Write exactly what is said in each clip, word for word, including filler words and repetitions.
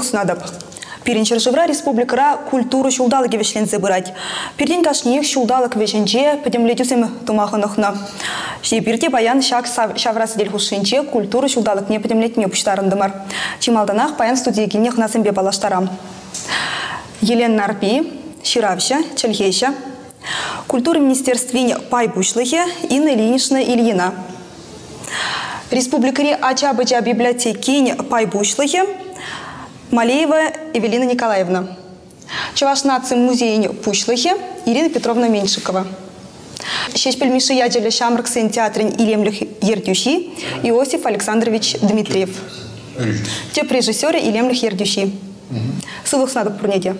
снадап. Пиринчер живра республикара культуру шулдалык вешлензе бырать. Пирдин кашниек шулдалык вешенче подемлетюсем тумаханахна. Ши пирте баян шак шаврас дель хушенче культуру шулдалык не подемлетме пуштарындымар. Чималданах баян студиекинех насымбе балаштарам. Елена Нарпи, Ширавща, Чельхеща. Культура министерстве пай бушлыхе Инна Ильинична Ильина. Республикари Ача-Бача библиотеки пай бушлыхе Малеева Эвелина Николаевна. Чавашнацы музей Пушлыхе Ирина Петровна Меньшикова. Шешпельмиши яджеля Шамрксен театрин Илемлих Ердюши Иосиф Александрович Дмитриев. Теп режиссеры Илемлих Ердюши. Сылых снадок пурнеде.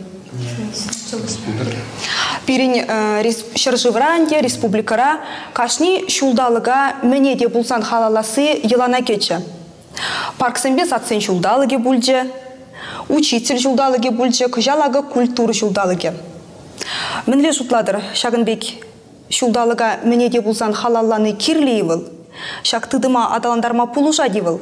Пирин Шаржевранде, Республикара, Кашни Шулдалыга Менеде Булсан Халаласы Елана Кече. Парксембе сатсен Шулдалыге Бульдже. Учитель жулдалыге бульче, кыжалага культура жулдалыге. Менле жутладыр, шагынбек жулдалыга менеде булсан халалланы кирлейвыл, шактыдыма адаландарма пулуша дейвыл.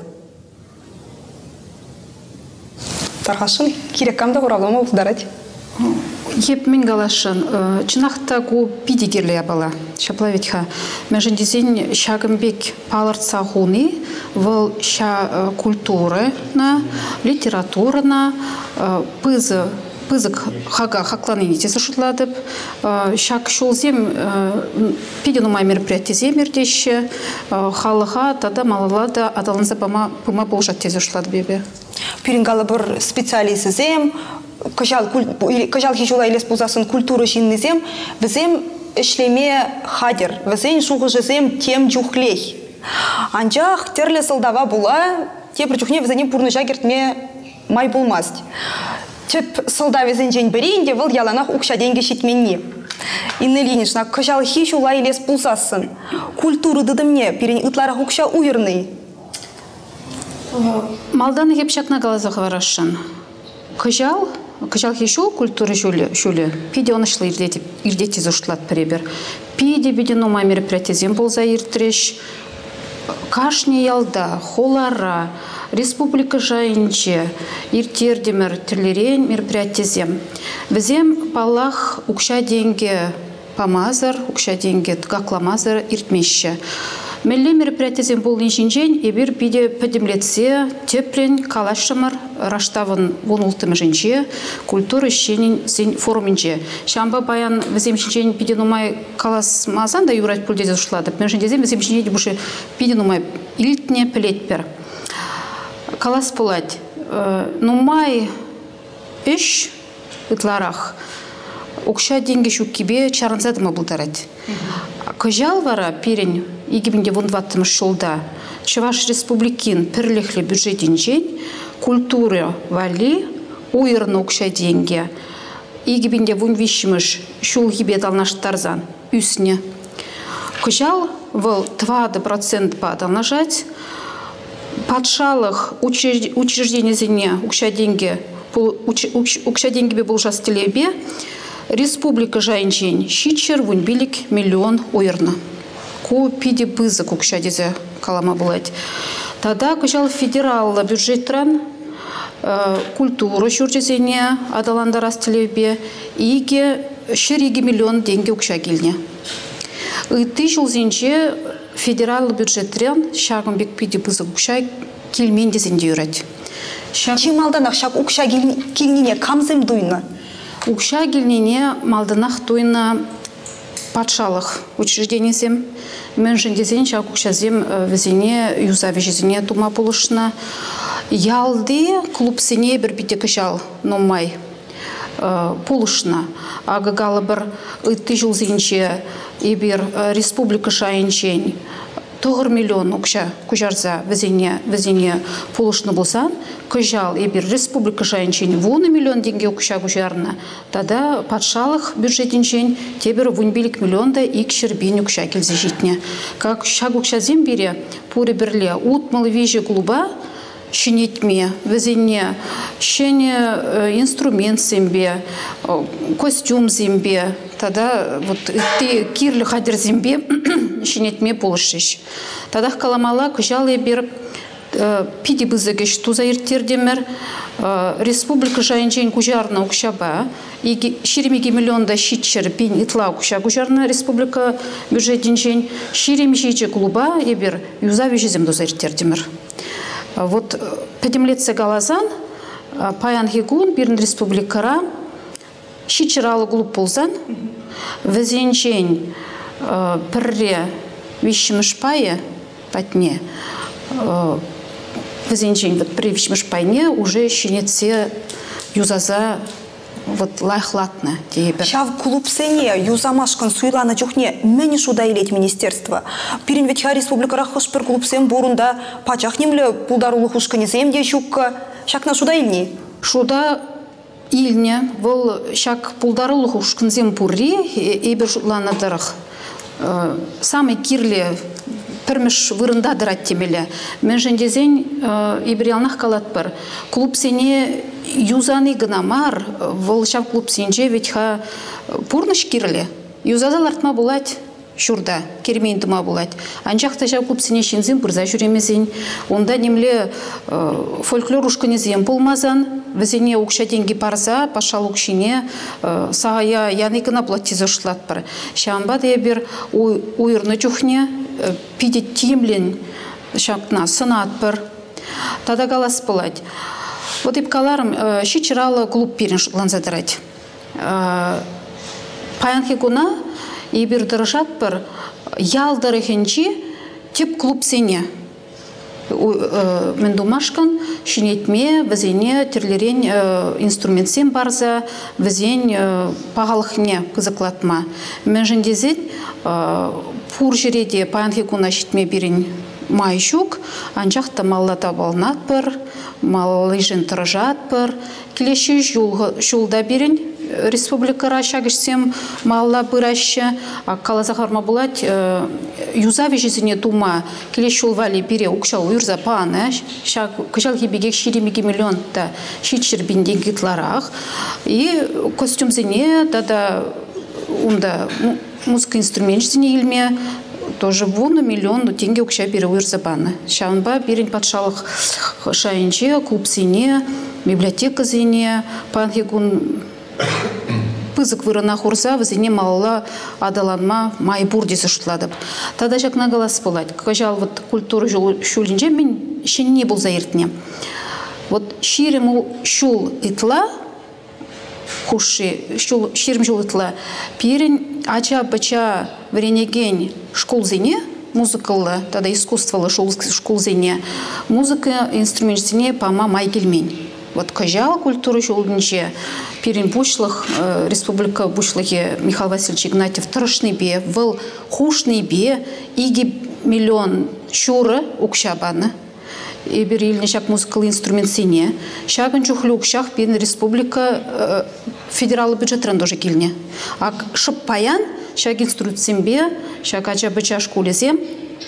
Тархашын, кереккамда құралыма ұлдарать. Еп мен галашын, чынақта гу пиди керлея бала. Шаплаветха, межендизин шагынбек палыртса хуны, выл ша культуры на, литература на, пызы, пызык хага хакланы нетесі шутладып, шак шулзем пиди нумай мероприятие земердеші, халыға тада малалада адалынза пыма болжат тезі шутлады бебе. Пирингалы бір специалисты зем, Кажал хижула илес пузасын культуру жиннизем, візем ішлеме хадер, візен шуғы жезем тем жухлей. Анжақ терле сылдава була, те бір жухне візене пурны жагертме май болмаст. Теп сылда візен жен берейінде выл яланақ ұқша денге шетменне. Инна Ильинична, кажал хижула илес пузасын, культуру дыдымне, перен ытлара ұқша уйырный. Малданы хепшакна галазығы варашын. Кажал Кажал хишу культура шуле шуле. Пиде он шла ирдети ирдети зашлат прибер. Пиде бидено май мероприятием был заиртреш. Кашни ялда, холара, республика жайынче, иртердемер терлерен мероприятием. Везем палах укша деньги памазар, укша деньги гакламазар иртмеще. Мелле мероприятием был инженжен, и бир биде подемлетсе, теплен, калашамар, раштаван вон женже, культура щенин зень форуминже. Шамба баян везем щенжен биде нумай калас мазан да юрать пульдезе ушлады. Межендезем везем щенжен буше биде нумай илтне плетпер. Калас пулать. Нумай иш итларах. Укша деньги щук кибе чаранзадыма булдарать. Кожал вара пирень егибенде вон ваттым шолда. Чуваш республикин перлихли бюджетин жень, культура вали, уйырны укша деньги. Егибенде вон вишмыш шул гибе далнаштарзан, үсне. Кожал выл двадцать процентов падалнажать. Патшалых учреждений зене укша деньги, укша деньги бе был жастелебе. Республика жайынчен щичер вун билик миллион уйырна. Ку пиде бызы кукша дезе калама булать. Тада кучал федерал бюджетран культуру шурчезене адаланда растелебе иге шериги миллион деньги укша гильне. И тысячу зенче федерал бюджетран шагымбек пиде бызы кукша килмен дезенде юрать. Чималданах шаг укша гильнине камзем дуйна. Укша гильнине малданах туйна патшалых учреждениесем. Меншин дезен шак укшазем везене юзавежезене тума полушна. Ялды клубсене бір бите кышал номай полушна. Агагалы бір ытты жыл зенче ебір республика шайынчен. Тоғыр миллион укша кужарза везене везене полушны болсан, кыжал ебір республика шайынчен вуны миллион деньги укша кужарна. Тада патшалық бюджетинчен тебір вунбилик миллионда ик шербин укша келзе житне. Как шаг укша зембире пуры бірле утмалы вежі клуба щенетме, везене, щене инструмент зембе, костюм зембе, тогда вот ты кирлю хадер зембе щенетме полышиш. Тогда каламала кужалы бир пиди бызыгеш туза ирттердемер республика жайынчен кужарна укшаба и ширемиги миллионда щитчер пин итла укша кужарна республика бюджетинчен ширемишиче клуба ебер юзавижизем туза ирттердемер. Вот пятимлетце галазан паян хигун бирн республикара щитчералы клуб ползан везенчен перре вещимышпае патне везенчен вот при вещимышпайне уже щенеце юзаза вот лайхлатна. Шав клуб сене юзамашкан суйлана чухне мені шуда илет министерство. Пирин ведь ха республика рахыш пер клуб сен борунда пачах немле пулдарулы хушканезем де шукка шакна шуда илни. Шуда илне вол шак пулдарулы хушканезем пурри эбер шутлана дарах. Самый кирле пермеш вырында дырат темеле. Мен жендезен ибриалнах калат пар. Клуб сене юзаны гнамар, вол шав клуб сенже ведь ха пурныш кирле. Юзада лартма булать шурда, кермейн тума булать. Анчахта шав клуб сене шинзин пырза жүремезен. Онда немле фольклор ушканезен пулмазан. Везене укша деньги парза, пашал укшине, сағая яны гына платиза шутлат пар. Шамба дебер уйырны чухне, пиде тимлен шакна сынат пар. Тада галас булать. Вот ипкаларым щичералы клуб пирин шутланзадырать. Паянхи гуна ебер дырышат пар, ялдары хенчи тип клуб сене. Мен думашкан шинетме везене терлерен инструментсен барза везен пағалықне пызыклатма. Мен жендезет пур жереде паянхи куна шитме берін майшук, анчақта маллата балнат пыр, маллы жен тұржат пыр, келеші жулда берін республикара шагышсем малла быраще, а калазахарма булать юзави жизни тума келешул вали бире укшал уйрза паны, шаг кыжал хибегек ширемиги миллион та шитшер бинден гитларах и костюм зене тада унда музыка инструмент зене илме тоже вон миллион тенге укша бире уйрза паны. Шанба бирин патшалых шайынче клуб зене библиотека зене панхигун пызык вырына хурса, візіне малала адаланма майбур десі шутладып. Тада жақна галас болайды. Кажал вот культуры шулінже мен шен не бұл заиртіне. Вот ширим шул итла, хуши, ширим шул итла, пирин ача-бача вренеген школ зене, музыкалы, тада искусствалы школ зене, музыка инструмент зене пама майгельмень. Вот кажал культуры шулдинче пирин бушлых республика бушлыхе Михаил Васильевич Игнатьев тырышный бе, выл хушный бе, иги миллион шуры укшабаны. И берильный шаг музыкальный инструмент сине. Шаган чухлюк шаг пин республика федеральный бюджет тоже кильне. А шаппаян шаг инструмент симбе, шаг ача быча школезем.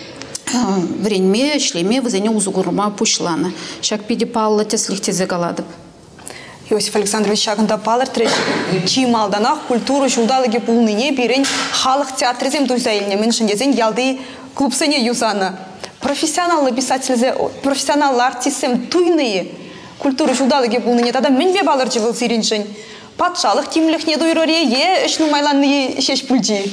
Время шлеме вызене узугурма пушлана. Шак пиди палла теслихте загаладып. Иосиф Александрович шагында палар треш чималданах культуру жулдалыги пулныне бирен халық театрызем дуйзаилне меншіндезен ялды клубсене юзана. Профессионалны писательзе, профессионалны артистсем туйные культуру жулдалыги пулныне тада менве балар жывыл сириншін. Патшалық тимлихне дуйроре е үшну майланны шеш пульчи.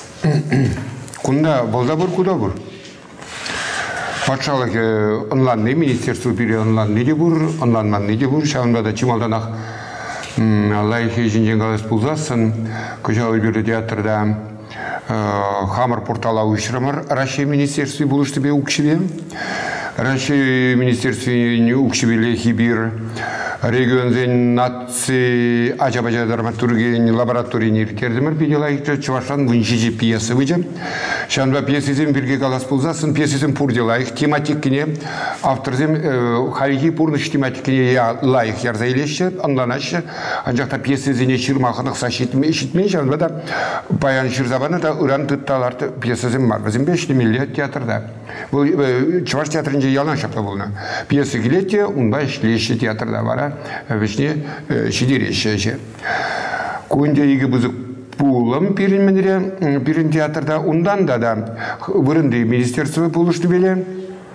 Кунда болда бур, куда бур? Патшалық онланны, министерство бире онланны де бұр, онланманны де бұр. Шағынбада чималданақ лайхе жинжен қалас бұлзасын. Көжалы бірі театрда хамыр портала ұйшырамар. Россия министерстве бұлышты бе ұқшыбе. Россия министерстве ұқшыбелі хибир. Регионзен нации ача-бача драматургия лаборатория нертердемер биделайыкты чувашан вынчижи пьесы выжа. Шанба пьесызем бирге галас пулзасын, пьесызем пурделайық, тематикіне, авторзем халихи пурныш тематикіне я лайық ярзайлеші, анланашы, анжақта пьесызене шырмақынық сашетме, ешітме, шанба да баян шырзабаны да ұран тұтталарды пьесызем бар. Бізім бешті миллиет театрда. Бұл Чуваш театрынже ялан шапта болна. Пьесы келетте, унба ішлеші театрда бара, вешне шидереші. Көнде егі бұзық пулым пирин театрда ундан да да вырынды министерство пулышты беле.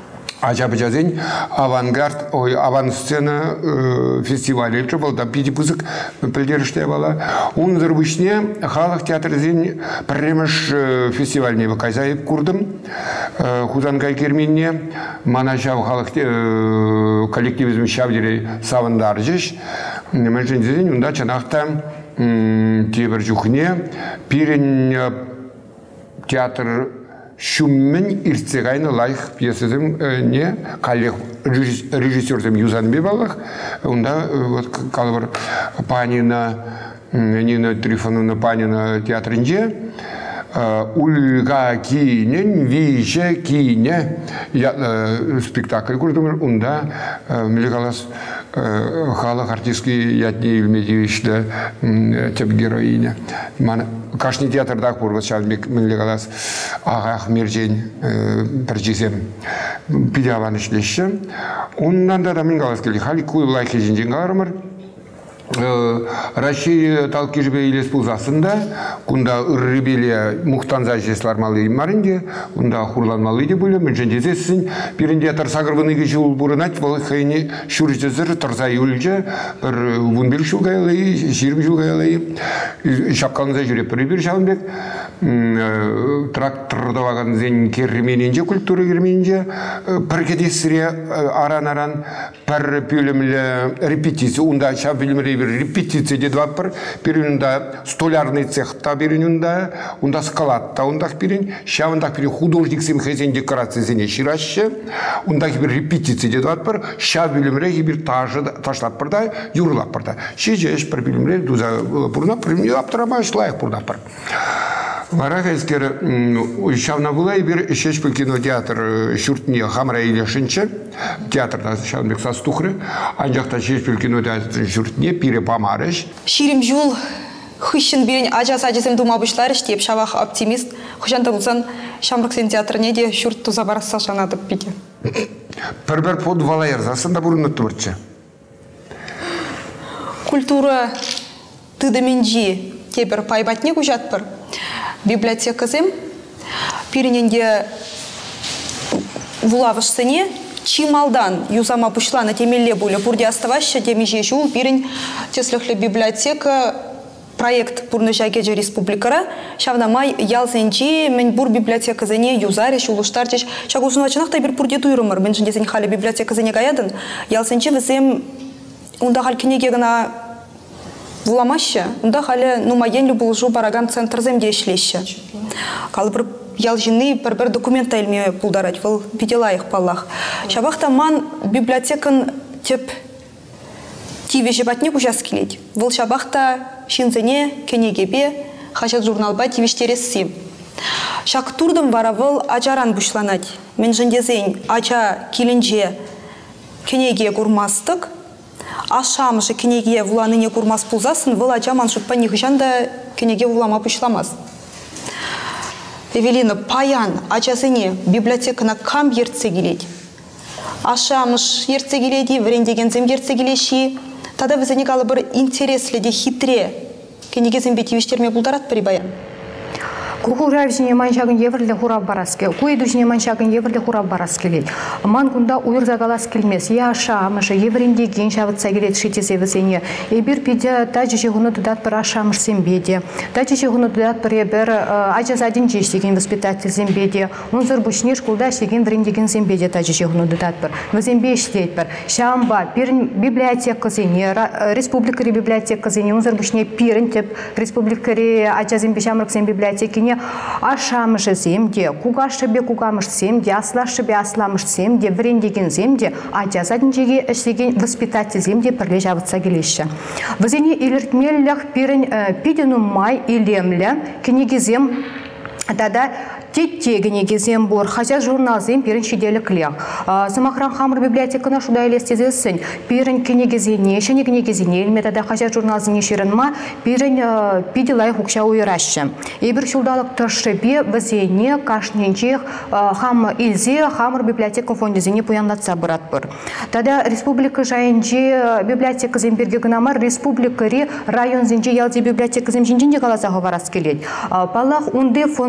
Ача-бачазин авангард, ой, авансцена фестивале, это был, да, пятипусок пілдеріште бала. Он зарбышне халық театрзин премеш фестивальне ваказаев курдым. Хузангай керменне, манашав халық коллективизм шавдері савандаржыш. Мәлжензин, унда чанақта тебір жүхне, пирен театр шуммен ирцегайны лайх пьесызым не коллег режиссерзым юзанбе балах. Унда вот калбар Панина, Нина Трифоновна Панина театрынже Ульга Кинен, Виже Кине спектакль курдым. Унда мелегалас халық артистский ятни Евмедьевичда теп героиня. Кашни театрдақ бұрғыз шалмек мелегалас ағақ мержен біржесем пидяван ішлеші. Оннан да дамын қалас келі. Хали куй лайхи жинжен ғарымыр. Россия талкижбе илес пулзасында, кунда ыррыбеле мухтанза жеслар малы марынде, кунда хурланмалы де бөлі, мен жендезесін, бірінде тарсағырбыныға жыл бұрынат, бұл қайыне шүржезір тарса юлже, бір вунбел шулғайлай, жирбі шулғайлай, шапқалынза жүреп бір бір шалынбек, трактордаваған зен кермененже, культура кермененже, бір кедесіре аран-аран, бір бөлімлі репетиция, унда шап бөлімлі репетиция деді вапыр, перенунда столярный цехта перенунда, унда скалатта ундақ перен, шавындақ перен художник сімхезен декорация зене ширашы, ундақ бір репетиция деді вапыр, шав бөлімлі бір ташлап бірда, юрлап бірда. Шеже әш бір бөлімлі дұза бұрна, бірімне аптырамаш лайық бұрна бір. Варахайскер шавна была и бир шеш по кинотеатр шуртне хамра или шинче театрда шавнбек састухры анжакта шеш по кинотеатр шуртне пире памарыш Ширим жул хыщен бирен ажас ажесем думабышлар штеп шавах оптимист хыщан табылсан шамрыксен театрне де шурт туза барса шанатып пике. Пербер под валайер засында бурунат турче. Культура тыдаменжи тепер пайбатне кужатпыр. Библиотеказым пирененде вулавышсыне чималдан юзама пушла на темелле буля пурде оставаща темеже жул пирен теслехле библиотека проект пурнышайкеже республикара шавна май ялсенчи мен бур библиотеказыне юзаре шулуштарчеш чагусуна чанакта бир пурде туйрымыр мен жендесен хали библиотеказыне гаядын ялсенчи везем унда халкинеге гана Вуламаще, унда хали нумаен любулжу бараган центр земде ишлеще. Калбыр ялжины бір-бір документа илме пулдарать, выл видела их паллах. Шабахта ман библиотекан теп тиве жебатник ужас келет. Выл шабахта шинзене, кенегебе, хачат журналба тивештересси. Шак турдым вара выл ажаран бушланать. Мен жендезен ача киленже кенеге курмастык, Ашам же кенеге вуланыне курмас пулзасын, выл ачаман шутпа нихжанда кенеге вулама пушламаз. Эвелина, паян, ачасыне библиотекана кам ерце келет. Ашамыш ерце келеди, врендеген зем ерце келеши. Тада возникало бір интересле де хитре. Кенеге зембе тивиштерме пулдарат прибаян. Кухура вжине маншагын еврле хурап бараске, куйду вжине маншагын еврле хурап бараскелет. Ман кунда уйр загалас келмес, яша амышы еврендеген шавытса келет шитесе візене. Эбір пиде тачы жегуны дудат бір ашамыш зембеде. Тачы жегуны дудат бір ебір ажаз один жеш деген воспитатель зембеде. Унзыр бушнеш кулда шеген врендеген зембеде тачы жегуны дудат бір. Візембе ішлет бір. Шамба, пирін библиотека зене, республикари библиотека зене, унзыр бушне пирін теп республикари ажазембе шамрыксен библиотекине ашамышы земде, кугашыбе кугамыш земде, аслашыбе асламыш земде, врендеген земде, ажазадын жеге ішлеген воспитатель земде пірле жабытса келеші. Візене илертмеллях пирін пидену май илемлі кенегезем тада теттегіне кезем бұр, хача журналзем пирін шеделі клех. Самахран хамыр библиотекана шуда елестезесін, пирін кенегезене, шене кенегезене елметада хача журналзене шерінма, пирін пиделай хукша уйрашы. Ебір шулдалық тұршыбе бізене кашненчех хам илзе хамыр библиотека фондезене пуянлатса бұрат бұр. Тада республика жайынже библиотека земберге гынамар, республикари район зенже ялде библиотека земжинженде қалазағы барас келет. Палах унды фонд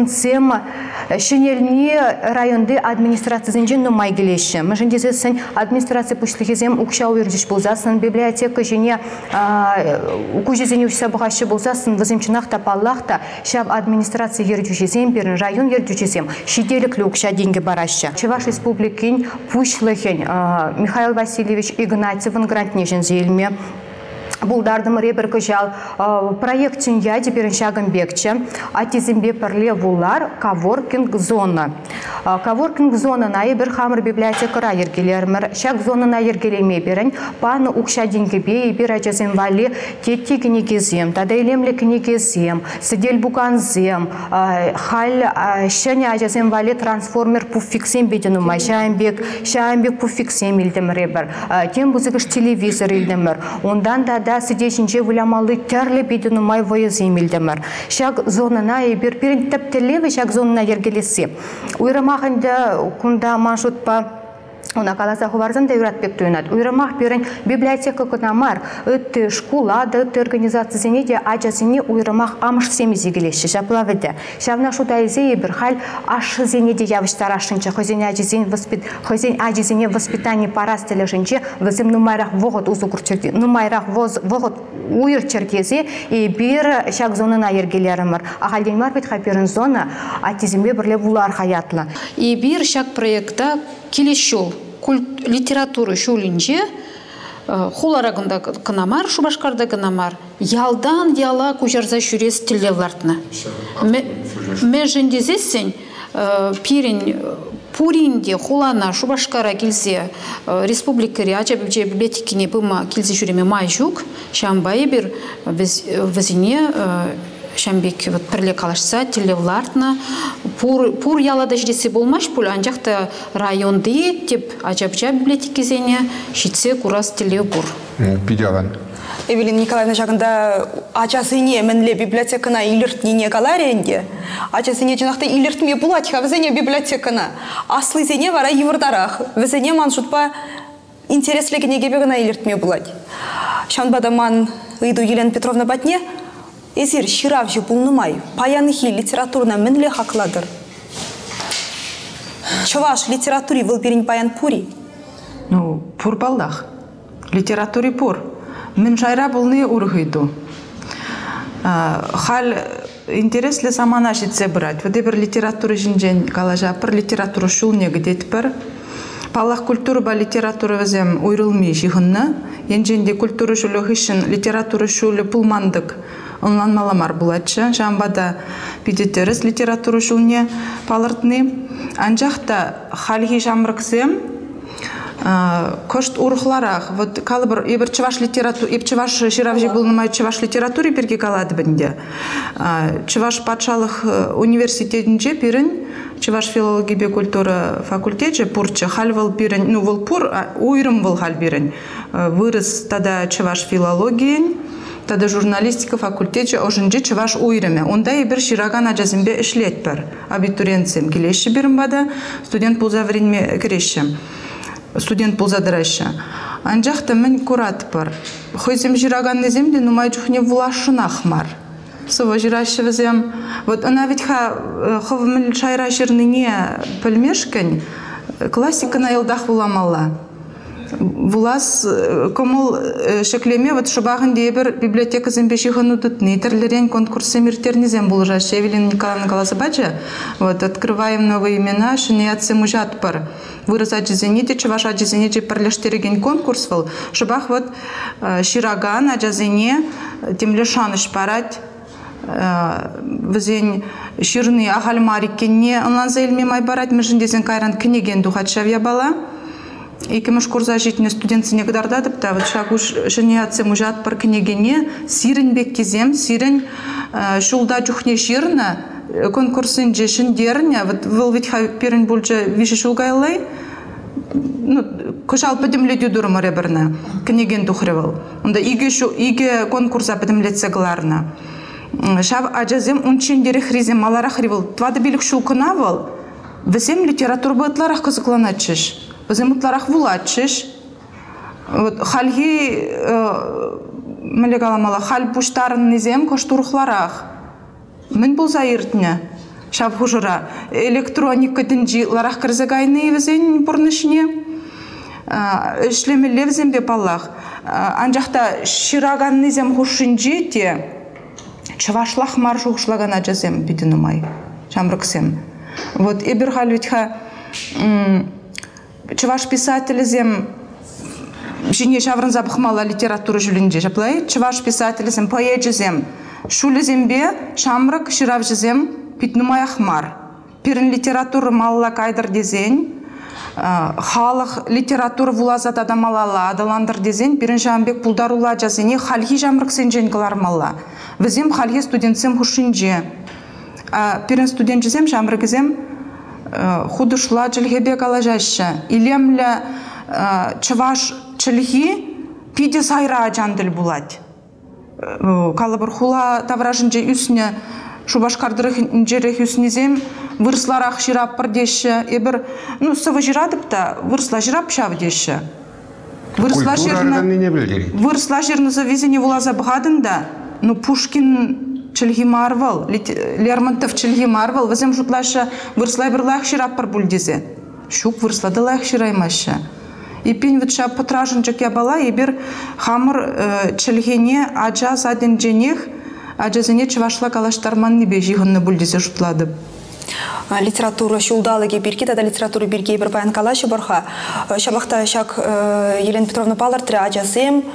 онсем шенелни районды администрациясынче нумай келеші. Мәжіндесесін администрация пушлихизем укша уйрдиш болзасын, библиотека жіне укужезене ушса бұғашы болзасын, візімчінақ тапаллақта шаб администрация ердюшезем, берін район ердюшезем, шиделіклі укша деньги барашы. Чуваш республикин пушлихин Михаил Васильевич Игнатьевын грантнежен зелме, Булдардым ребер кыжал проектин я теперь шагом бекче, а тизимбе перле вулар коворкинг зона. Коворкинг зона на ебер хамр библиотека райергелермер, шаг зона на ергелеме берен, пан укша деньгебе и бир ачасем вали тети книгизем, тада илемле книгизем, сидель буканзем, халь шеня ачасем вали трансформер пуффиксем беденумай, шаембек, шаембек пуффиксем илдем ребер, тем бузыгыш телевизор илдемер, ондан да да сидящинче вулямалы тярле бидену май воязым илдемер. Шаг зонана и бир пирин тептелеве шаг зонана ергелеси. Уйрамахында кунда маншутпа Она каласа хуварзан да юратбек туйнат. Уйрамах берен библиотека кынамар, ыты школа да ыты организациясыне де ажасыне уйрамах амыш семизи келеші шаплавыды. Шавна шутайзе бір хал ашызене де явыштар ашынча, хозин ажизен воспит, хозин ажизене воспитание парас телешінче, візім нумайрақ вғыт узу күрчерде, нумайрақ вғыт уйр чертезе и бір шак зонына ергелерімір. Ахалден марбет хаперін зона атизімбе бірле вулар хаятлы. И бір шак проекта келешіл литературы шулинче хуларагында кынамар, шубашкарда кынамар, ялдан яла кужарза шурес телевлартны. Межендезесен пирин пуринде хулана шубашкара келсе республикари ача библиотекине быма келсе шуреме майжук, шамбай бир везине Шамбек вот перле калашса телевлартна пур пур яла деждеси болмаш пул анжакта районды тип ачапча библиотекизене шитсе курас телевбур. Пидяван. Эвелина Николаевна жагында ачасыне менле библиотекана илертнине каларенде. Ачасыне жинакта илертме булат хавзене библиотекана. Аслызене вара юрдарах. Везене маншутпа интереслегине гебегана илертме булат. Шанбадаман ыйду Елена Петровна Батне Эзир ширавжи булнумай, паянхи литературна менле хакладыр. Чаваш литературе был перень паян пури? Ну, пур балдах. Литературе пур. Мен жайра булны ургыйду. Хал интересле самана шитсе брать. Вот эбер литература жинжен калажа пыр литература шулне гдет пыр. Палах культура ба литература вазем уйрылми жихынна. Енженде культура шулы хышын литература шулы пулмандык. Онлан маламар булачы, жамбада пидетерес литература шулне палыртны. Анжақта халихи жамрыксем, кошт урхларах, вот калыбыр, ебір чываш литература, еб чываш ширавжи булнымай чываш литературе перге калады бінде. Чываш патшалық университетінже пирін, чываш филология культура факультетже пурчы, хальвал пирін, ну вол пур, уйрым вол халь пирін. Вырыс тада чываш филологиен, Тада журналистика факультете ожинже чываш уйреме. Онда и бир шираган ажазимбе ишлет бар. Абитуриентсем келеші бірім бада, студент пулза вренме кереші. Студент пулза дырайшы. Анжақта мен курат бар. Хойзем шираган неземде, нумай чухне вулашынах мар. Сова жирайшы візем. Вот она ведь ха ховмел шайра ширныне пельмешкен, классика на елдах вуламала. Вулас комол шеклеме вот шубагын дебер библиотека зембешихану тут нейтралерен конкурсы миртернизем булжаш Эвелина Николаевна Галасабаджа. Вот открываем новые имена, шинеятся мужат пар. Выросать жизните, чуваш аджизените парлештереген конкурс вол. Шубах вот шираган аджазене тем лешаныш парать. Везень ширный ахальмарикенне онлан заилме майбарать межендезен кайран книген духачавья бала. И кемеш курса житне студентсыне кадарда тіпті, вот шагуш женеятсем ужат пар книгене, сирен бек кезем, сирен шулда чухне ширна, конкурсын же шиндерне, вот выл ведь перен бульча виши шулгайлай, ну, кошал подемлетю дурма реберна, книген тухревал. Онда иге шу, иге конкурса подемлетсе гларна. Шав аджазем унчендері хризем малара хривал, твады билік шулкынавал, весем литератур бытларах кызыкланачыш. Ваземутларах вулачыш. Вот хальги мелегаламала халь пуштарын низем коштурхларах. Мен бул заиртне. шав хужыра электроника динжи ларах кырзагайны везен бурнышне эшлемеле везен бе паллах анжақта шираганны зем хушинжи те чавашлах маршу хушлагана жазем бидинумай шамрыксем вот эбир халвитха чаваш писатель зем жине шаврын забахмала литература жүлінде жаплай чаваш писатель зем поэт зем шуле зембе шамрык ширав зем питнумай ахмар пирин литература малла кайдыр дезен халық литература вулазат адамалала адаландыр дезен пирин жамбек пулдарула жазене халхи жамрык сенжен кылармалла візем халхи студентсем хушинже пирин студент жезем жамрык зем худышла жылхебек алажашы илемле чаваш чылхи пиде сайра жандыл булать калабыр хула тавражынже үсіне шубашкардырых инжерих үснезем вырсларах жирап пырдеші ебір ну сывы жирадып та вырсла жирап шав деші вырсла жерні вырсла жерні завезене вулаза бғадында ну Пушкин чылхи марвал Лермонтов чылхи марвал візем жұтлашы вырсла бірлах жирап пыр бүлдезе шук вырсладылах жираймашы ипин витша потражын жак ябала ебір хамыр чылхене аджа заден женех аджазене чывашла калаштарманны бежихынны бүлдезе жұтлады. Литература шулдалыге бирки, тада литература бирки бір баян калашы барха. Шабақта шак Елена Петровна палартыры аджазем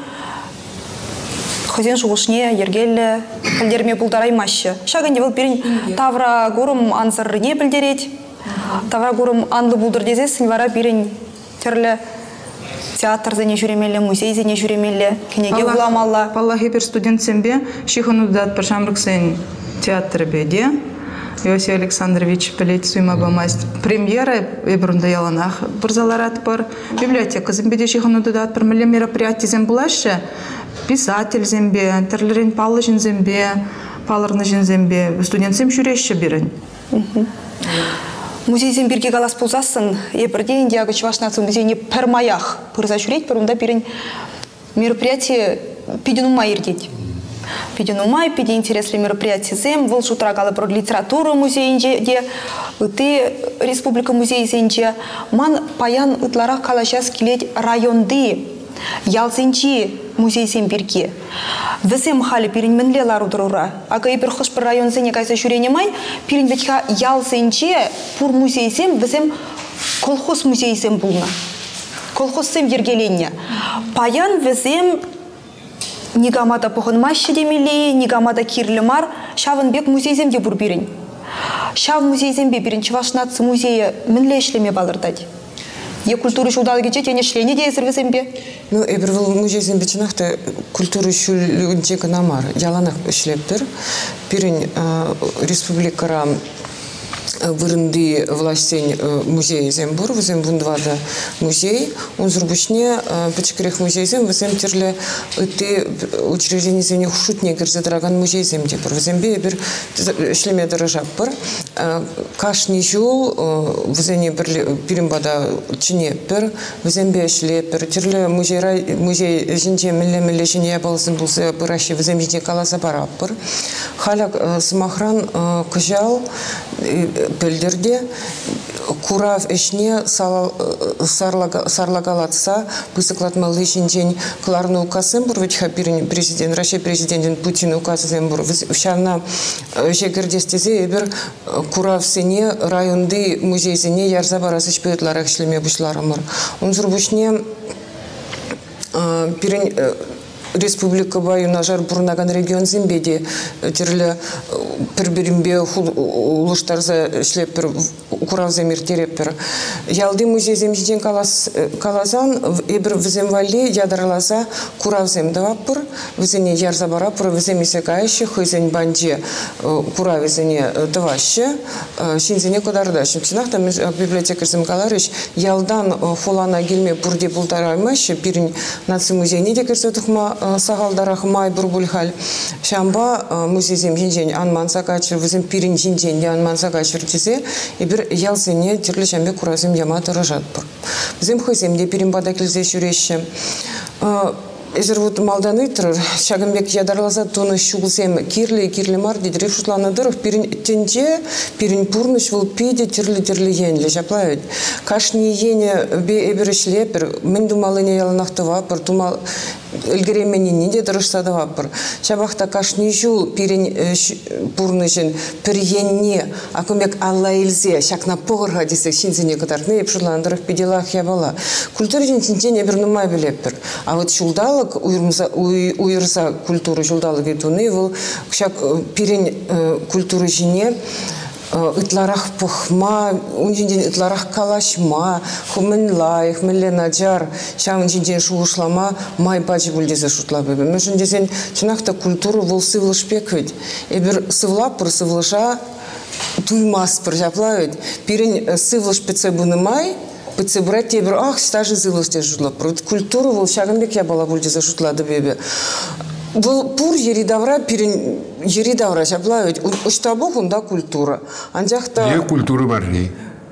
хозен шуғышне ергелі пілдерме бұлдараймашы. Шагынде бұл бірін тавра горым анзырыне білдерет, тавра горым анлы бұлдыр дезесін вара бірін терлі театр зене жүремелі, музей зене жүремелі, кенеге ұламалла. Паллахи бір студент сенбе, шихыну дат бір шамрық сен театры беде. Иосиф Александрович пілет суйма бамайст. Премьера ебірінді яланақ бір заларат бар. Библиотека зенбеде шихыну дат бір мілі мероприятий зен бұлашы. Писатель зенбе, тірлерін палы жын зенбе, палырны жын зенбе. Студент сен жүреші берін. Музейзен бірге қалас болзасын, ебірде Индияға Чувашнация музейіне пір маях пырза жүрет, бірімді бірін мероприятие пиденумай ердет. Пиденумай, пиде интереслі мероприятие зем, выл жұтыра қалы бір литература музейінде, үті республика музейзенде, ман паян ұтларақ қалашас келет районды, ялзенчи музейзен бірге. Візем халі пирин мінлелар ұдырура. Ага ебір құш бір район зене кайса жүрене май, пирин ветха ялзенче пур музейзем, візем колхоз музейзем бұлна. Колхозсем ергеленне. Паян візем нигамада пұғынмашы демелі, нигамада кирлімар, шавынбек музейзем де бұр бірін. Шав музейзем бе бірін Чувашнация музейі мінле ішлеме балырдады. Е культуры шулдалы кечет, ене шлене де есірвізем бе? Ну, эбір бұл музейзен бечінақта культуры шулгінтегі намар. Яланақ ішлептір. Бірін республикара вырынды властень музейзен бұр, візем бұндвада музей. Он зұрбышне пачекерех музейзен візем терлі үтті учрежденезене хушутне кірзедіраған музейзен де бұр. Візем бе бір ішлеме дырыжап бұр. Кашни жол візене бірін бада чіне бір, візем бе ішле бір. Терлі музей жінже мілі-мілі жіне ябалысын бұлсы бұрашы візем жіне каласа барап бұр. Халяк сымахран күжал пөлдерде курав ішне сарлагалатса пысықлатмалы жинжен кларны указым бұр, вітха президент, Россия президентін Путин указым бұр. Вшана жегірдестезе ебір курав сене районды музейзене ярза барасы шпетлар әкшлеме бұшларымыр. Онзыр бұшне пирин республика баю нажар бурнаган регион зимбеде терлі бір-бірінбе улыштарза шлеппер куравземир тереппер. Ялды музей земжиден калазан ебір віземвали ядарлаза куравзем даваппыр, візене ярзабараппыр, візем исекайшы, хызен банже куравезене давашы, шинзене кодардашым. Чинақта библиотекарзем каларыш ялдан холана келме бурде булдараймашы, бірін наци музейне декерсе тұхма сағалдарах май бурбульхал. Шамба музейзем жинжен анманса качыр, візем пирин жинжен анманса качыр тізе, ебір ялсене терлі шамбе куразым яма тұрыжат бұр. Візем хыземде пирин бада келзе шүреші. Эзер вот малдан ыйтыр, шагымбек ядарласа тоны шугылсем кирле кирле мар дейді рефшутланадыров пирин тенже, пирин пурныш вол пиде тирлі-тирлі енле жаплают. Кашни ене бе эберешлепер, мен думалыне яланахты вапыр, думал ылгеремени ниде дырышсады вапыр. Шабахта кашни жул пирин пурнышын пир енне, акымбек алла илзе, шакна погырға десек шинзене кадарны эпшутланадыров пиделах ябала. Культура жин тенже эбер нумай билеппер. А вот шулдал уйырса культура жылдалык етуны, ол кшак пирен культура жіне ытларах пухма, унжинден ытларах калашма, хумен лайх, мелле наджар, шамын жинден шуғышлама, май бачы бүлдезе шутла бебе. Мәшін десен, чынақта культура ол сывлыш пек ведь. Эбір сывлапыр, сывлыша туймаспыр жаплавед. Пирен сывлыш пеце бұны май, пеце брать тебе, ах, стажи зылыш те жутла. Культуру ол шагынбек я бала бүлдезе шутлады бебе. Бұл пур еридавра, пирин еридавра жаплавед. Уштабу хунда культура. Анжақта... Не культура бар не?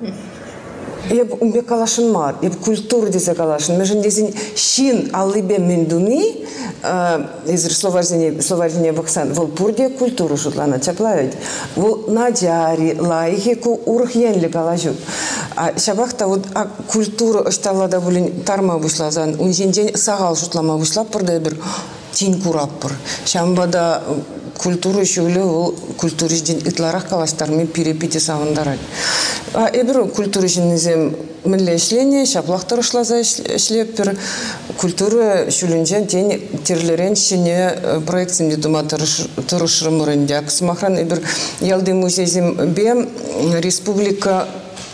Еб умбек калашын мар, еб культура десе калашын. Межін десен шин алыбе мендуни, езір словарзине бақсан, вол пурде культура шутлана чаплавед. Вол наджари, лайхи ку урх енлі калажут. А шабақта вот культура ұшталада бұлін тарма бұшлазан, унжен сағал шутлама бұшлап бірді бір тин кураппыр. Шамбада культура шөлі ол культура жден итларақ калаштармен перепите сағындарад. А эбір культура жденізем мінлешлені, шаплақтар ұшлаза ішлеппір. Культура шөлінжен тен терлерен шіне проектсімде дума тұрышырымырындяк. Смахран эбір ялды музейзем бе республика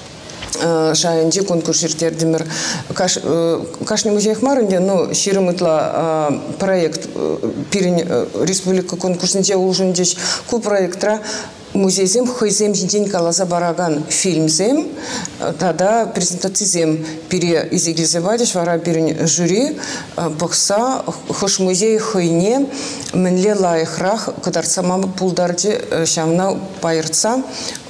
шайынжи конкурс иртердимир. Кашни музей хмарынде, ну, ширымытла проект пирин республика конкурсынче улжындеш ку проектра музейзем хойзем жинтен каласа бараган фильмзем, тада презентацизем пере изегілзе бадеш, вара пирин жюри бақса хош музей хойне мінле лайықрақ кадарцамамы пулдарджи шамна пайырца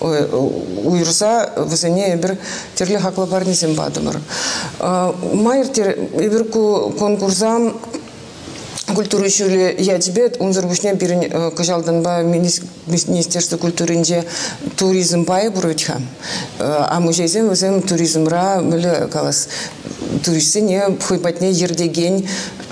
уйырса візіне бір терлі хақлы барнезем бадымыр. Майыр ебір конкурсам культуры шүлі ядебет, онзыр бүшне бірін кажалдан ба Министерство культурынже туризм бай бұрытха. А музейзем өзім туризмра мүлі қалас. Туристіне хойбатне ердеген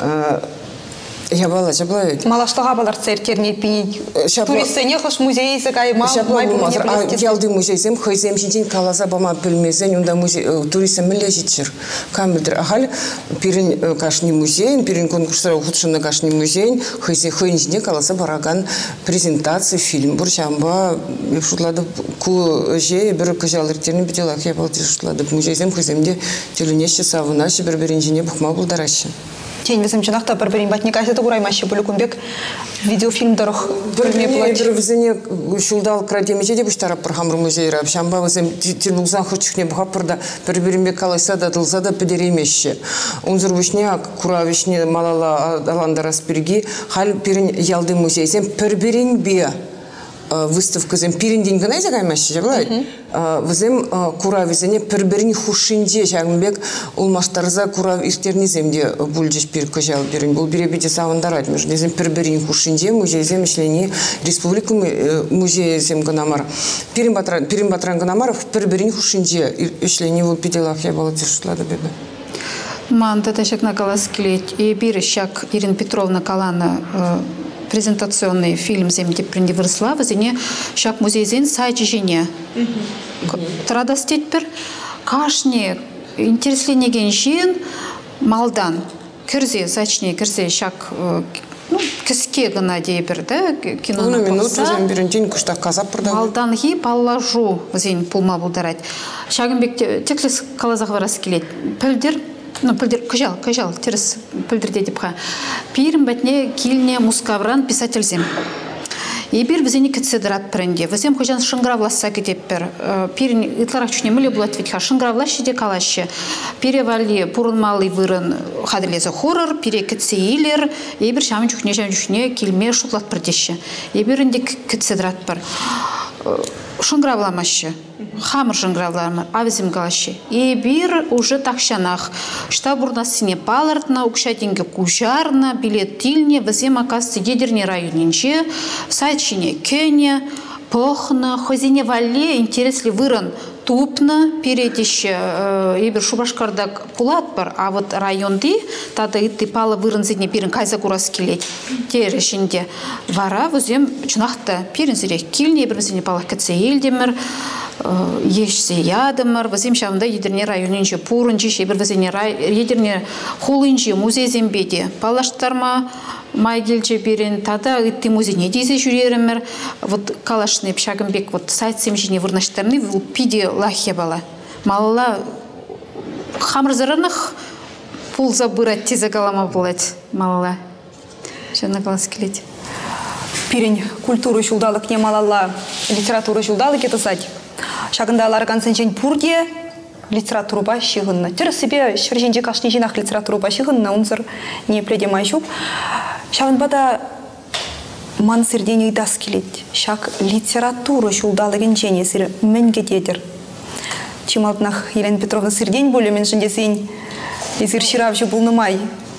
я бала, жаблаю. Малаштаға балар цертерне пей. Туристіне хош музей зағай мал май білмене білестес. Ялды музейзем, хойзем жинтен каласа бама білмезен, онда туристем мүлі жетшір. Камбілдір. Ахал пирин кашни музейн, пирин конкурсыра ұқытшыны кашни музейн, хойзен жинтен каласа бараган презентация, фильм. Бұр жамба, епшутлады ку же, бір кажалыртерін бітелақ епалды шутлады. Музейзем хойземде телінеші савынашы, бір-бірін жіне бұқма бұлдарашы. Тень візім жинақта бір-бірін батне кайсеті құраймашы бүлікімбек видеофильмдарға көрме бұлады. Бір візіне шулдал крадемеже де бұштарап бір хамыр музейрап. Шамба візім терлуғзан құрчықне бұғап бірда бір-бірінбек қалайса да дылза да підеремеші. Онзыр бүшне құравишне малала аландарас бірге хал бірін ялды музейзем бір-бірін бе выставкызем пирин день гына загаймашы жаблай. Візем кура візене пір-бірін хушинде жағымбек улмаштарза кура иртернеземде бүлжеш пир көжал берін. Бұл беребеде савындар айтмыш. Дезем пір-бірін хушинде музейзем ішлені республика музейзем гынамар. Пирин батран гынамар пір-бірін хушинде ішлені бұл педелах ябалы тешутлады беді. Манда тәшек накалас келет. И бір шак Ирина Петровна Калана презентационный фильм земде принди выросла, возіне шак музейзен сайчы жене. Традас тетпір, кашне интересленеген жен малдан кірзе, сайчыне кірзе шак кіске гына дейбір, да, киноны болса. Малдан хи паллажу возень пулма бұлдарад. Шагынбек теклес қалазақ варас келет. Пілдер, ну, пілдер, күжал, күжал, теріс пілдерде деп қа. Пирім бәтіне келіне мускавран писательзем. Ебір візені кітседірат пірінде. Візем көжан шыңғыравласа кетеп бір. Пирін итларақ чүне мүлі бұлат ветха. Шыңғыравлашы де қалашы. Пире вали пұрынмалы вырын қадылезі хорыр, пире кітсе елер. Ебір шамын жүхне, шамын жүхне келме шутлат бірдеші. Ебірінде кітседірат бір. шыңгравламашы, хамыр шыңгравламыр, авизим галашы. И бир уже такшанах, штабурна сине палартна, укшатинге кужарна, билет тильне, вазем оказывается ядерный районинче, сайчине кене, похна, хозине вале, интересли выран тупна, перетище, и бир шубашкардак пулат бар, а вот районды, тада итти пала выран зидне пирин кайза курас келет, терешинде вара, вазем чунахта пирин зирек кильне, бир зидне пала кэтсе елдемір, ешсе ядымыр, вазем шавында ядерный районинче пурынче, бир вазене ядерный хулынче музей зембеде, палаштарма, майгелче берен, тада итти музейне дейзе жүреремір, вот калашны пшагымбек, вот сайт семжине вырнаштарны, выл пиде лахе бала. Малала хамыр заранах пул забырать, теза галама булать, малала. Шана галас келет. Пирень культуру шулдалық не малала, литературу шулдалық етісать. Шагында аларган сенчен пурге литературу ба шиғынна. Тер себе шверженде кашни жинақ литературу ба шиғынна, унзыр не пледемай шук. Шагында ман сирден үйдас келет. Шак литературу шулдалығын жене сир мәнге дедір. Чималтнах Елена Петровна сирден болы мен жындесен езір ширавжы бұлнымай.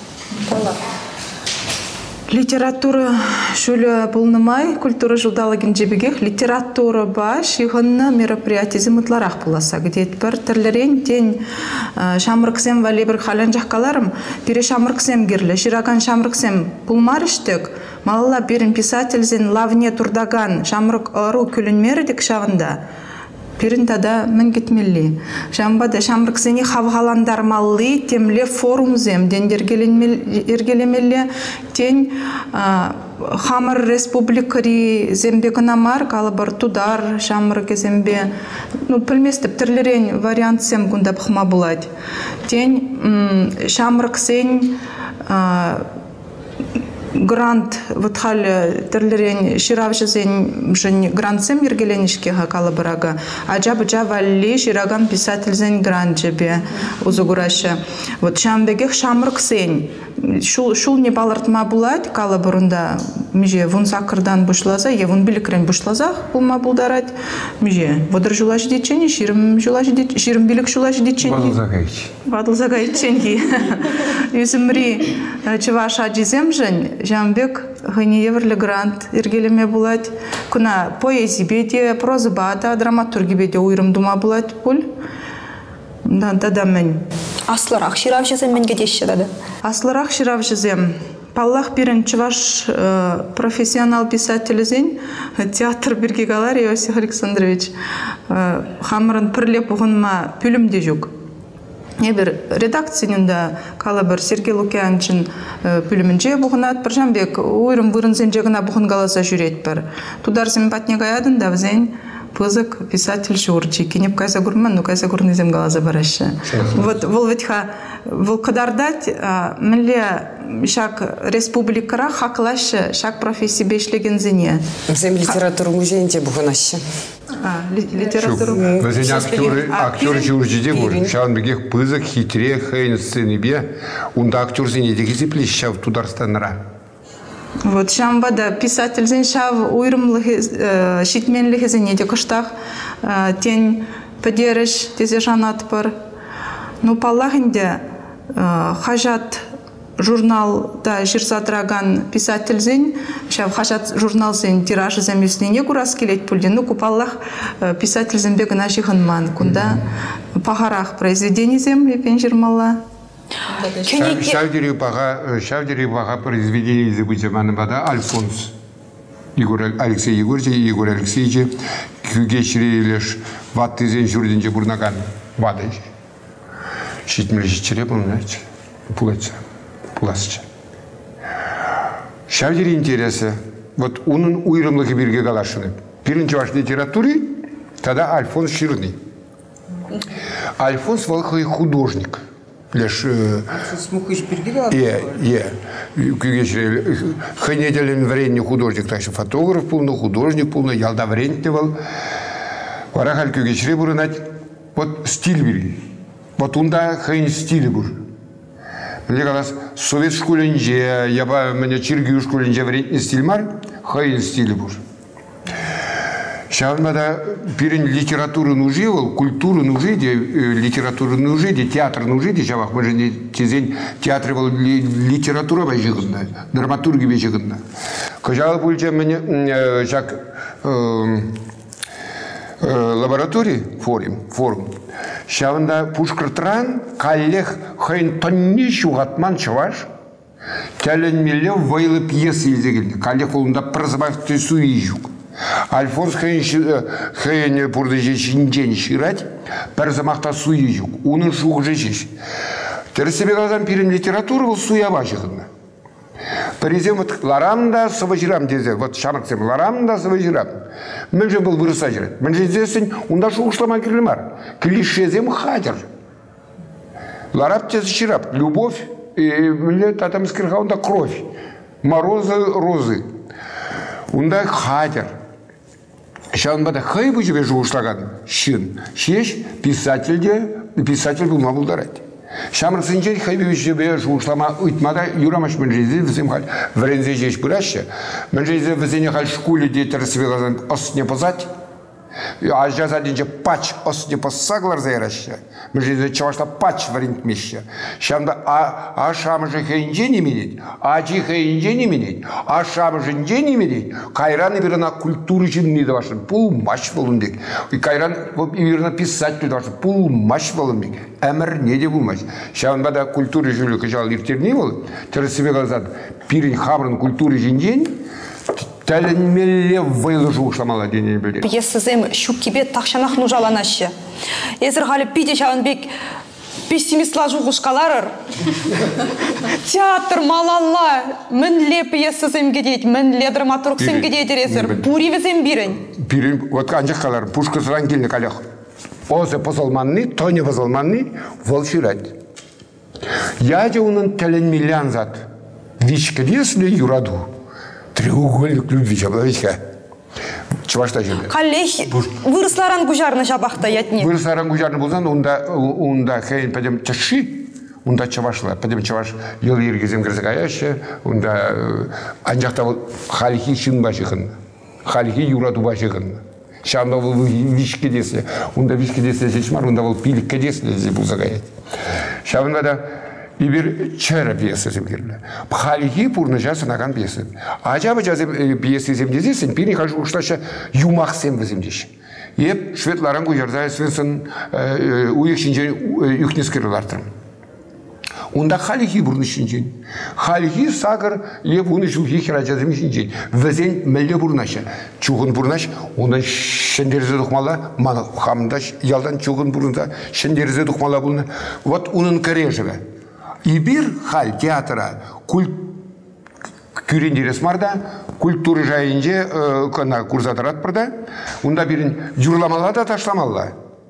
Литература шулы бұлнымай, культура жулдалығын жебегех, литература ба шиғынна мероприятизи мұтларақ бұласа. Гдет бір тірлерен тен шамырқсем вали бір халан жаққаларым, бире шамырқсем керлі, шираган шамырқсем бұлмар іштік, малала бірін писательзен лавне турдаган шамырқ ұру күлінмердік шағында. Пирин тада мен кетмелли. Жамбада шамрыксени хавгаландар малли темле форумзем ден ергелемелли тен хамыр республикари зембе канамар калабар тудар шамрыке зембе. Ну пилместеп терлерен вариант сем гунда бхма булать. Тен шамрыксен грант вот халь терлерен ширавшизен жен грантсем ергеленишкега калабарага аджаб джавалли шираган писательзен грант жебе узугураша вот шамбегех шамрыксен шул шул не балартма булать калабарында миже вун сакырдан бушлаза е вун биликрен бушлаза булма булдарать миже водыр жулаш дичени ширим жулаш дич ширим билик жулаш дичени Вадылзагайч Вадылзагайченги юзимри чеваша дизем жен Жамбек гыне еврлі грант ергелеме булать. Куна поэзии беде, проза бада, драматурги беде уйрым дума булать пуль. Да, да, да, мен. Аслырақ ширав жезем мен кедеші дады. Аслырақ ширав жезем. Паллах бирен чуваш профессионал писателізен театр бірге қалар, Иосиф Александрович. Хамырын пірлеп ұғынма пүлімде жүк. Ебір редакциянында калабыр Сергей Лукьянчин пүлімінже бұғынат, бір жамбек ойрым вырынзен жегіна бұғын қаласа жүрет бір. Тудар зем патне гаядын да взен пызык писатель журчи. Кенеп кайса гурман, ну кайса гурнызем қаласа барашы. Вот вол ветха вол кадардать мінле шак республикара хақлашы шак профессии бешлеген зене. Взем литературу музейінде бұғынашы. Литературу. Вазене актеры, актеры журчиде бур. Шан бегех пызык хитре хейн сцены бе. Унда актер зене дегизи плещав тударстанра. Вот шамбада писатель зен шав уйрымлығы шитменлігі зене де кыштақ тен падереш тезе жанат бар. Ну паллағында хажат журналда жирзадраган писатель зен, шав хажат журнал зен тиражы земесіне курас келет пульден. Ну купаллах писатель зен бегіна жиғынман. Кунда пағарақ произведений зем епен жирмалла. Шавдери бага, шавдери бага произведение из Бутимана бада Альфонс. Егор Алексей Егорович, Егор Алексеевич, күгешіре леш ватты зен жүрденже бурнаган бады. Шитмелеші чере бұлнайчы, пулайчы, пуласычы. Шавдери интересы, вот onun уйрымлығы бірге қалашыны. Бірінші ваш литературы, тогда Альфонс Ширный. Альфонс волхый художник. Леш, е, е, күгешіре, ханеделен варенне художник, так что фотограф полный, художник полный, ялда варенневал. Варахаль күгешіре бұрынат, вот стиль бері. Вот унда хайн стиль бұр. Мне қалас, совет школенже, яба мене чиргию школенже варенне стиль мар, хайн стиль бұр. Шавнада пирин литературу нужи, культуру нужи, литературу нужи, театр нужи, шавах мы же не тезень театр был литература бежигна, драматурги бежигна. Кажал пульче мне шак лаборатории форум форум. Шавнда пушкартран каллех хайн тонни шугатман чаваш. Тялен милле вайлы пьесы изегилди. Каллех олунда прозбавты суижук. Альфонс хейн пурдыжи шинжен ширать, перзамахта суижук. Унын шуг жешиш. Терсебе казан пирин литература был суя башыгына. Перезем вот ларамда саважирам дезе. Вот шамаксем ларамда саважирам. Мен же был вырыса жирать. Мен же здесін унда шугышлама кирлемар. Клишезем хатер. Лараб тез ширап. Любовь. И там скирха унда кровь. Морозы, розы. Унда хатер. Шан бада хай бы тебе жугышлаган. Шин. Шеш писатель де писатель был мабулдарать. Шамр синчер хай бы тебе жугышлама уйтмада юрамаш мен жизни взем халь врензе жеш бураща. Мен жизни взене халь школе де терсвелазан осне позать. А сейчас один же пач осне посаглар заираща. Мы же чавашла пач варить меща. Шамда а а шам же хейнже не менять, а чи хейнже не менять, а шам же не менять. Кайран верна культуры жинни да вашен пул маш болундек. И кайран верна писатель да вашен пул маш болундек. Эмер не де булмаш. Шам бада культуры жили кажал иртерни бол. Терсебе газат пирин хабрын культуры жинден. Тәлінмелі вайлыжу шамала денең білдер. Пьесызем шук кебе тақшанақ нужаланашы. Езір ғалі пиде шағынбек пессимистла жуғышқаларыр. Театр малалла, мінле пьесыземге дейді, мінле драматургсемге дейді резір. Пуривізем бірін. Бірін, вот қанжық қалар, пушқызыран келіне қалақ. Озе позалманны, тоне позалманны, волширать. Я же унын тәлінмелі анзат. Вишкедеслі юраду. Треугольник любви человека. Чувашта жили. Коллег, выросларан гужарны жабахта ятне. Выросларан гужарны болсан, онда онда хейн пойдем чаши, онда чавашла, пойдем чаваш ел ергезем кірзігаяшы, онда анжақта бол халихи шын башығын, халихи юраду башығын. Шамда бол вишке десле, онда вишке десле жешмар, онда бол пилікке десле бұл зағаят. Шамда да и bir çare piyasası birle. Halihi purnaja sanagan piyası. Acaba cazim piyası zemdesin. Biri kaç uçlaşa yumak semvezimdiş. Hep Şvedların gücerden Svensson uyuşince yükneskirlardır. Onda halihi burnuşince. Halihi sakır hep onu şu hikayacağım işince. Vezen melle burnaşa. Çuğun burnaş. Ondan şenderize dokmala. Mana hamdaş yaldan çuğun burnunda şenderize dokmala bulun. Вот onun kariyeri. И bir hal театра культ күрендерес марда культура жайынже кана курзатарат барда унда бирин журламала да ташламала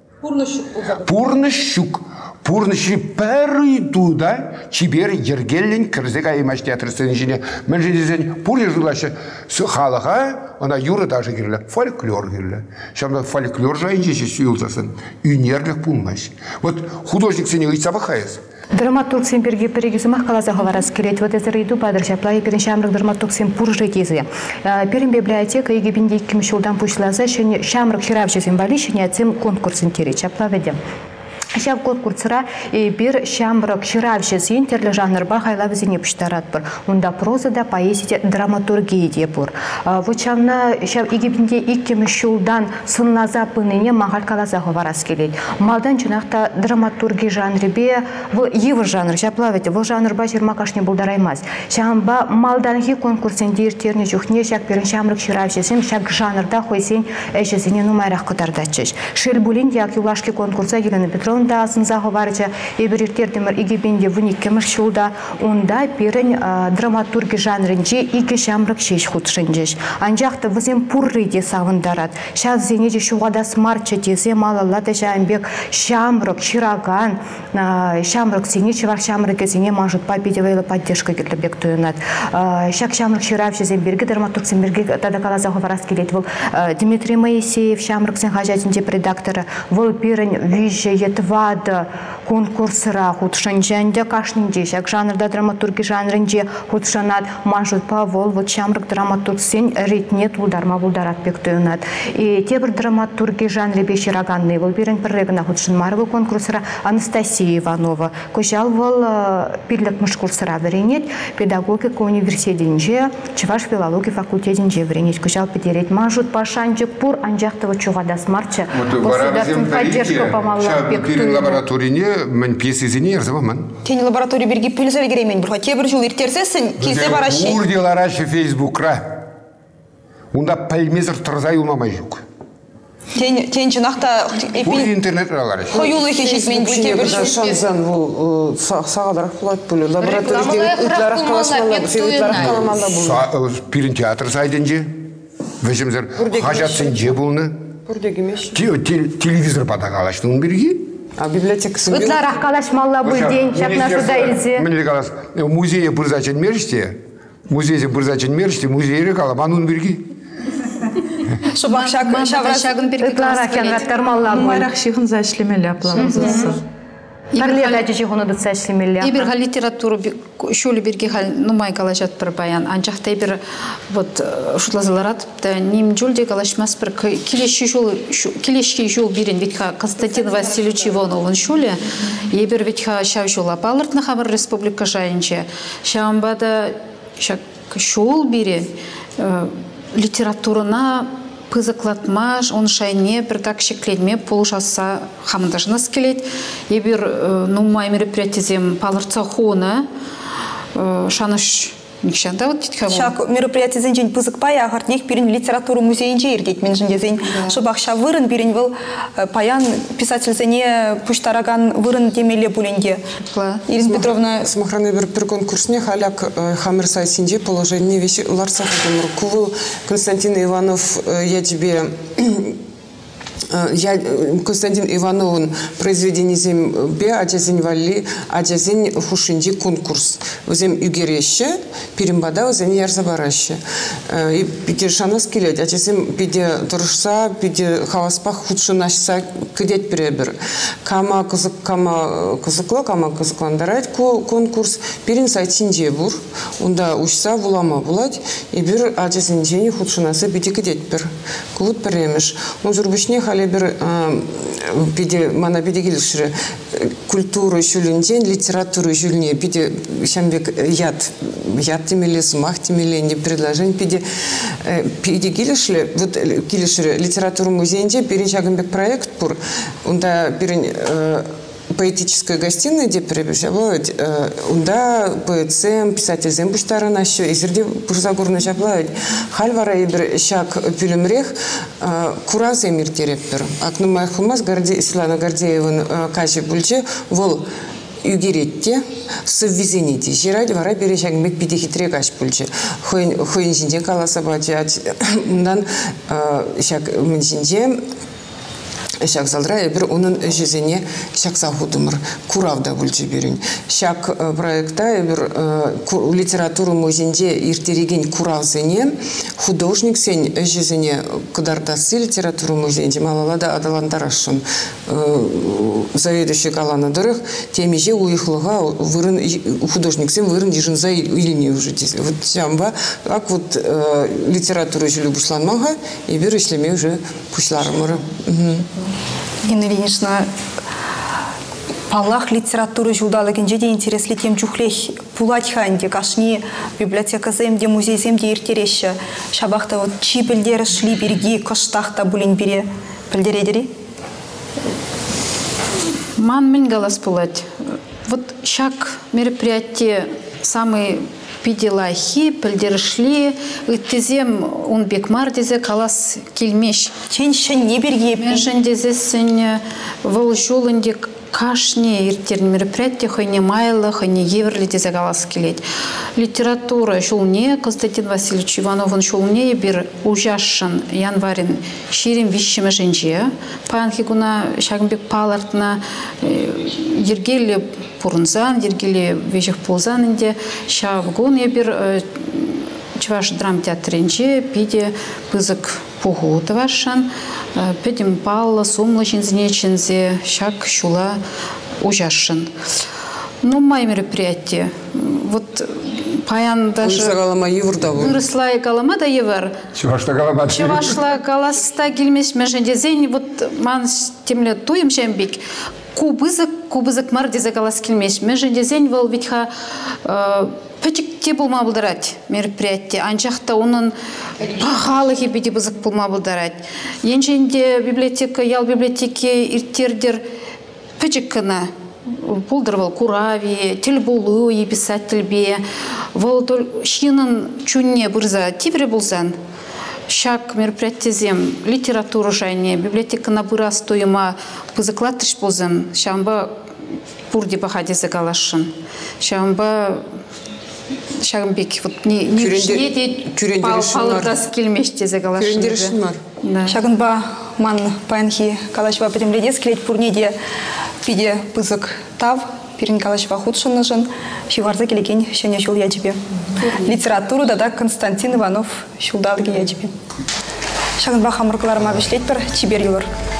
пурнышук пурнышы перейду да чибер ергеллин кирзек аймаш театр сенжине мен жедезен пуры жулашы халага она юра даже кирле фольклор кирле шамда фольклор жайынже сүйүлсасын үнерлик булмаш вот художник сене ыйсабахайыз. Драматург сен берге перегізімақ қалазағы варас келет. Вот это рейду падыршаплай перен шамрық драматург сен пуржы кезі. Перен библиотека еге бенде екі мишулдан пушлаза, шамрық хиравшы сен бали, шене әтсем конкурсын тере чапла ведем. Шав конкурсыра bir шамрық ширавшы сен терлі жанрба хайла візіне пұштарат бір. Онда прозада, поэзия, драматургия де бұр. Вот шавна шав еге бенде екі мишулдан сынлаза пыныне мағал қалазағы варас келет. Малдан чынақта драматургия жанрыбе, бұл евір жанр, шапла веде, бұл жанрба жиырма кашне бұлдараймаз. Шамба малданхи конкурсын дейіртеріне жүхне шак перін шамрық ширавшы сен шак жанрда қойсен әшесіне нумайрақ қытардачыш. Шелбулин як юлашки конкурса Елена Петровна да сынзағы барыча ебірертердімір егебенде вуниккемір шулда онда перін драматурги жанрынже ике шамрық шеш худшынжеш. Анжақты візем пурры де савындарад. Шав зенеде шуғада смарчы дезе малалады жамбек шамрық, шираган, шамрық сене чывар шамрық зене мажыт папедевайлы поддержка керлібек туынат. Шак шамрық ширав жезен берге драматург сен берге тада қалазағы варас келет. Дмитрий Моисеев шамрық сен хажатынде редакторы. Вол перін вижі етіп вады конкурсыра худшанжанде кашнинде, шак жанрда драматурги жанрынде худшанат мажут павол, вот шамрык драматург сен ретне тулдарма булдарат бектөнат. И те бір драматурги жанры бешираганный, вол берен піррегіна худшанмарывы конкурсыра Анастасия Иванова. Кожал вол пирлік мышкурсыра веренет, педагогика университетинже, Чуваш филологии факультетинже веренет. Кожал педерет мажут пашанчик пур анжақтығы чуғада смарчы. Государственная поддержка помогла бектөнат. Лабораторияне мен пьесезіне ерзамамын. Тені лаборатория берге пөлізел керемен бұрға. Тебір жыл ертерсесін, келсе барашы. Урдел арашы Фейсбукра. Онда пәлмезір тұрзай ұлмамай жүк. Тен жынақта... Бұл интернет ралары. Қойулы кешетмен бұл тебір жыл. Шанзан бұл сағадарақ болады бұл. Лаборатория үтларақ қаламанда бұл. Пирин театр сайденже. Вешімзір қажатсын же бұлны. Телевизор падағалаштың берге. А библиотекасы бил? Ытларақ қалашмалла бұл день, шапнашуда илзе. Мен қалас, музейе бұрзачын меріште, музейе бұрзачын меріште, музейе қаламанын берге. Шабақ шағын берге Ытларақ янғаттармалла бұл. Майрақ шиғын зашлемелі апламызысы. Тарлет әжі ғыны сәшлемелі. Иберға литературу шөлі берге қал нұмай қалажат бір баян. Анжақтай бір шутлазыларат, нем жөлде қалашмас бір келешке жол берен ветқа Константин Васильевич Ивановын шөлі, ебір ветқа шау жол апалыртны қабыр республика жайынче. Шауынбада шол бере литературына пызыклатмаш, он шайне бір так шекледме пол жаса хамындашынас келет. Ебір нумай мероприятизем палырца хуна шаныш никшанда вот тетка. Шак мероприятизен жен пызыкпай ағартнех бірін литературу музейінже ергет мен жіндезен. Шыбақ ша вырын бірін был паян писательзене пуштараган вырын темеле буленге. Ирина Петровна... Смахраны бір бір конкурсне халяк хамыр сайсинде положение вещи Ларса Кувыл Константин Иванов, я тебе... Я Константин Ивановын произведение зем бе аджазин валли аджазин хушинди конкурс. Зем югереше перембада зем ярзабараше. И пиде шанас келет аджазин пиде туршса пиде хаваспах худшынашса кедет перебер. Кама кызык кама кызыклы кама кызыкландарайт конкурс перин сайтинде бур. Унда ушса булама булать и бир аджазин жени худшынасы пиде кедет пер. Кулут перемеш. Он зурбышне хали бір пиде мана пиде келішірі культура жүлінден, литература жүліне пиде шамбек яд, яд темелі, смах темелі, не предложение пиде пиде келішірі, вот келішірі литература музейінде перен шагынбек проект бұр, онда перен поэтическая гостиная, где перебежавают, унда поэтсем, писательзем буштаран еще, и среди бурзагурна жаблают. Хальвара и бер шак пюлемрех куразы мир терепер. Акну моих хумас горде Светлана Гордеевын каче бульче вол югеретте соввезените. Жирать вара берешак мек пиде хитре кач бульче. Хойн хойн жинде каласа бачать. Ундан шак мынжинде Шак залдрая бир onun жүзіне шак сахудымыр куравда бүлчі берін. Шак проекта бир литературу музейінде иртереген куравзене художник сен жүзіне кудардасы литературу музейінде малалада адаландарашын заведующий каланы дырых темеже уйхлыға вырын художник сен вырын ежінза иліне уже дейсі. Вот жамба, ак вот литературу жүлі бұшланмаға и бир ішлеме уже пушларымыры. Инна Ильинична, палах литературы жулдалыгын жеде интересли тем чухлех пулать ханде, кашни библиотека земде, музей земде иртереші. Шабахта вот чи пілдері шли берги, кыштахта булин бере пілдередері? Ман мен галас пулать. Вот шак мероприятие самый пиделахи, пілдерішли, үттізем он бекмар дезе калас келмеш. Чен шын не берге? Мен жын дезесін вол жолынде кашне иртерін мероприятие, хойне майлы, хойне еврлі дезе калас келет. Литература жолне, Константин Васильевич Ивановын жолне бір ужашын январин шерем вишшімі жынже. Паянхи гуна шагынбек палартына ергелі пурынзан, ергелі вежіх ползанынде шавгон ебір Чуваш драм театренже пиде пызык пугу тавашан. Педим палла, сумла чинзне чинзе, шак шула ужашын. Ну, мои мероприятия. Вот паян даже... Вырысла галама еврда был. Вырысла галама да евр. Чувашла галама. Чувашла галаста гильмеш межендезень. Вот ман темле туем шембик. Кубызык, кубызык мардезе галас кильмеш. Межендезень вол витха печик те булма булдырать мероприятие. Анчахта onun пахалы хипети бызык булма булдырать. Енченде библиотека, ял библиотеки иртердер печик кына. Пулдырвал курави, тельбулу и писатель бе. Вол шинын чунне бырза тивре булзан. Шак мероприятиезем литература жайне, библиотека на бырас тоема пызыклатыш булзан. Шамба пурди бахадезе галашын. Шамба шагымбек вот не не де палырдас келмештезе галашын. Шагынба ман паянхи калашва премледес келет пурнеде пиде пызык тав, пирин калашва худшын жын, шиварза келекен шене шул я тебе. Литературу да Константин Иванов шулдалги я тебе. Шагынба хамыркаларыма бишлет бір чибер юлар.